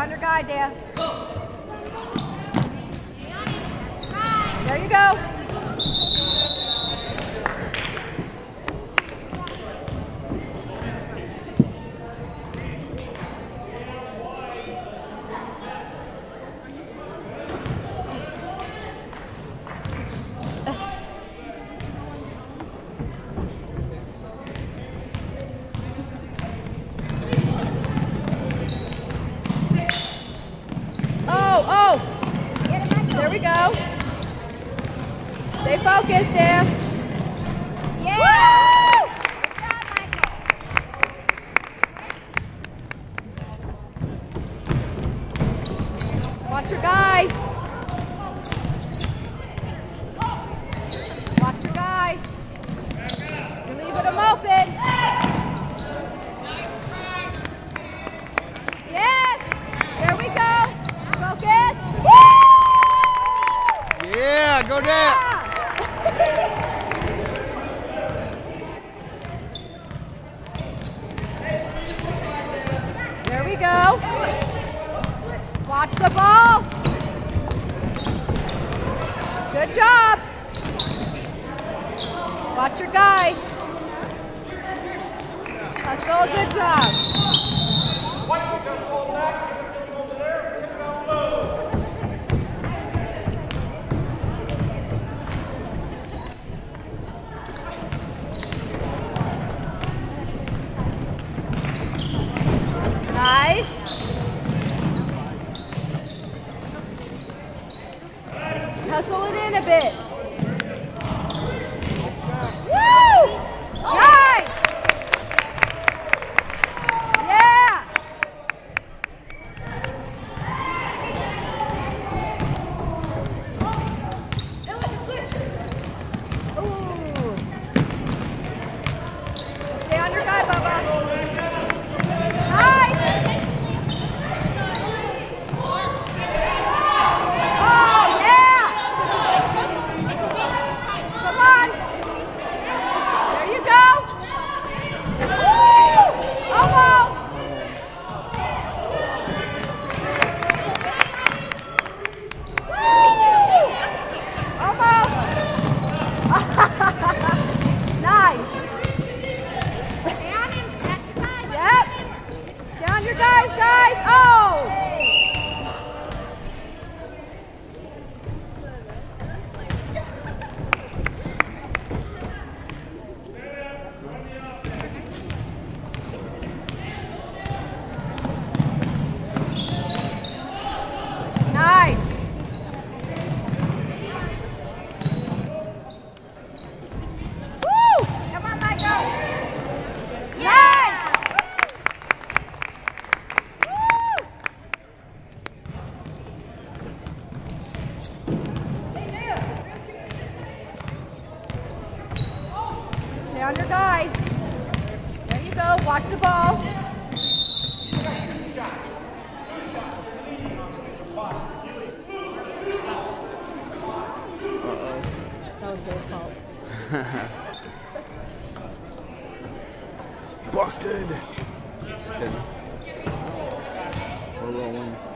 on your guy, Daeah. There you go. Oh, there we go. Stay focused, Daeah. Yeah! Woo! Good job, Michael. Watch your guy. Watch your guy. You're leaving him open. Yes! There we go. Focus. Woo! Yeah, go Daeah. There we go. Watch the ball. Good job. Watch your guy. That's all a good job. Nice. Hustle it in a bit. Woo! Nice! Yeah! Ooh. Stay on your guy, Bubba. Nice! Oh, yeah! Come on! There you go! Woo! Almost! Woo! Almost! Nice! Yep! Down your guys, guys! Oh! Nice. Woo! Come on, Michael. Yes! Woo! Stay on your guy. There you go. Watch the ball. That was Daeah's fault. Busted. Just kidding. We're rolling.